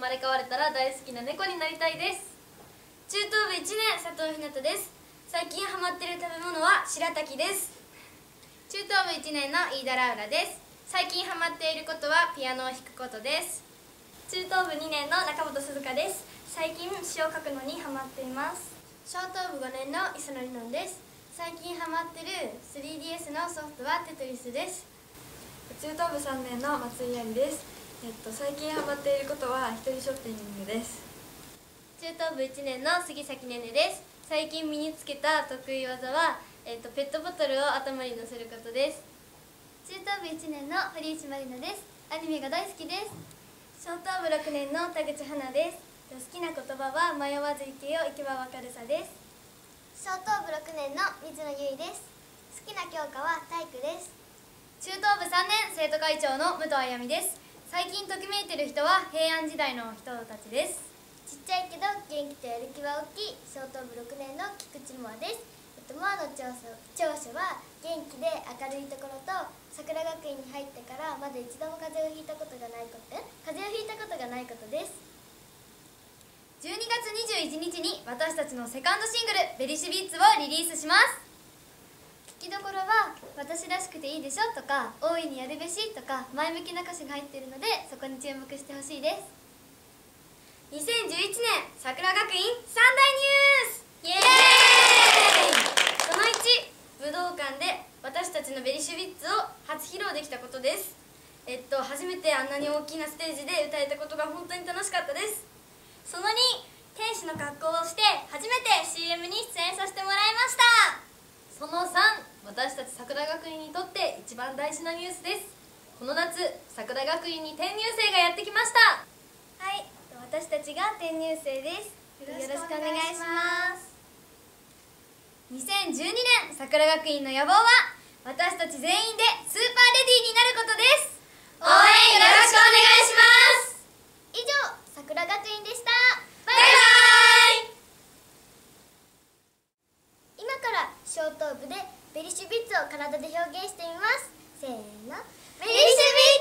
まれ変われたら大好きな猫になりたいです。中等部1年佐藤ひなたです。最近ハマってる食べ物は白滝です。中等部1年の飯田ラウラです。最近ハマっていることはピアノを弾くことです。 中等部2年の中本鈴香です。最近詩を書くのにハマっています。 小等部5年の磯野里乃です。最近ハマってる 3DS のソフトはテトリスです。 中等部3年の松井愛理です。最近ハマっていることは一人ショッピングです。 中等部1年の杉崎ねねです。最近身につけた得意技は、ペットボトルを頭に乗せることです。 中等部1年の堀内まりなです。アニメが大好きです。 小等部6年の田口花です。好きな言葉は迷わず行けよ行けばわかるさです。 小等部6年の水野優衣です。好きな教科は体育です。 中等部3年生徒会長の武藤あやみです。最近ときめいてる人は平安時代の人たちです。 ちっちゃいけど元気とやる気は大きい小等部6年の菊池萌です。萌の長所は元気で明るいところと、桜学院に入ってからまだ一度も風邪をひいたことがないことです。 12月21日に私たちのセカンドシングル「ベリシビッツ」をリリースします。 聴きどころは「私らしくていいでしょ」とか「大いにやるべし」とか前向きな歌詞が入っているので、そこに注目してほしいです。 2011年桜学院三大ニュースイエーイ。その1、武道館で私たちのベリシビッツを初披露できたことです。初めてあんなに大きなステージで歌えたことが本当に楽しかったです。 その2、天使の格好をして初めて CM に出演させてもらいました。 その3、私たち桜学院にとって一番大事なニュースです。この夏、桜学院に転入生がやってきました。 はい、私たちが転入生です。よろしくお願いします。 2012年桜学院の野望は私たち全員でスーパーレディーになることです。応援よろしくお願いします。 以上、桜学院でした。 バイバイ。 今から小等部でベリシビッツを体で表現してみます。せーの、ベリシビッツ。